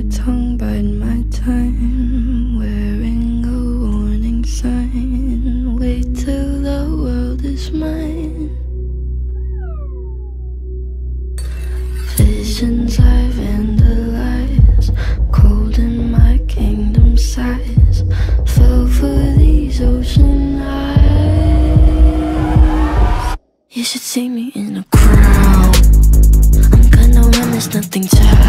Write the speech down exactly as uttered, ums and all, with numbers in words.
tongue, bide my time, wearing a warning sign. Wait till the world is mine. Visions I vandalize, cold in my kingdom size. Fell for these ocean eyes. You should see me in a crowd. I'm gonna run, there's nothing to hide.